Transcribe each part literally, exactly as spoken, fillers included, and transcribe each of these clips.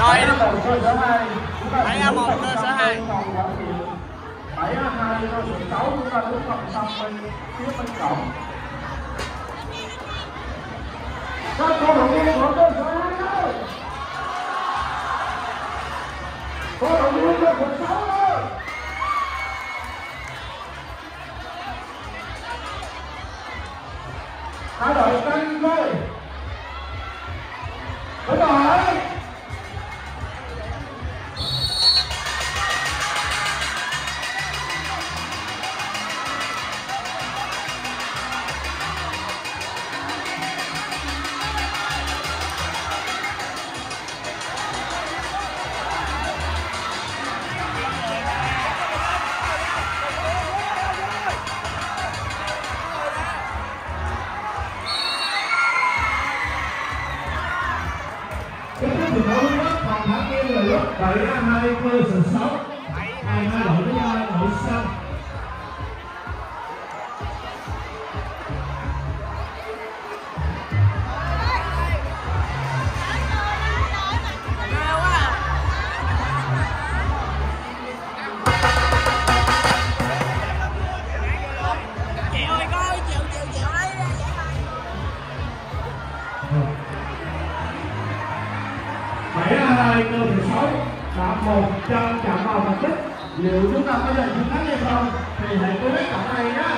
Rồi. cơ sở hai. bảy A một cơ sở hai. bảy A hai cơ sở sáu chúng ta đứng vòng sông bên phía bên cổng. Các cổ động viên của cơ sở hai ơi. Cổ động viên cơ sở sáu ơi. Hai đội canh thôi. Đúng rồi. Kết thúc trận đấu thứ nhất phòng thắng kia là lúc bảy A hai cơ sở sáu. Hai hai đội với nhau đội xanh. bảy A hai cơ sở sáu đã một trăm chạm vào thành tích. Liệu chúng ta có giành chiến thắng hay không thì hãy cố gắng tại đây nhé.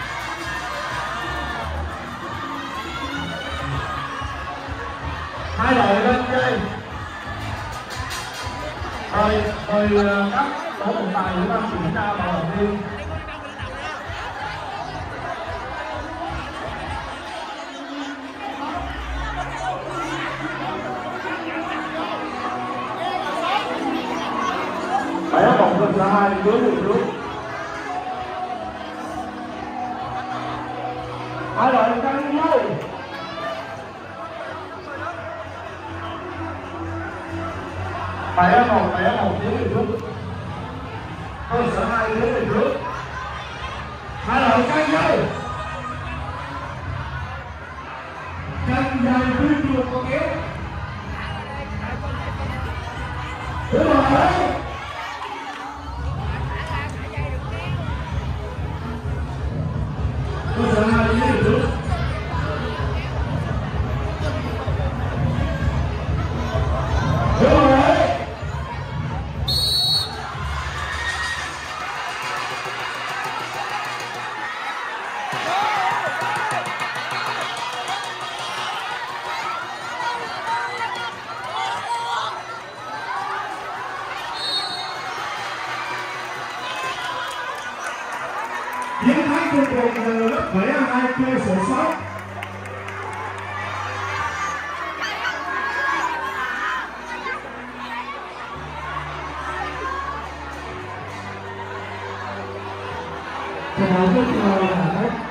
Hai đội lên chơi. Rồi, rồi các tổ trọng tài chúng ta kiểm tra vào động viên. bảy A một cơ sở hai hướng về trước. Hai đội căng nhau. bảy A một, bảy A một hướng về trước. Cơ sở hai hướng về trước. Hai đội căng nhau. Căng dài với chuột có kéo. Đúng rồi. Cơ sở hai đi về trước. Đúng rồi. Chiến thắng cuối cùng là lớp bảy A hai cơ sở sáu. Trận đấu tiếp theo là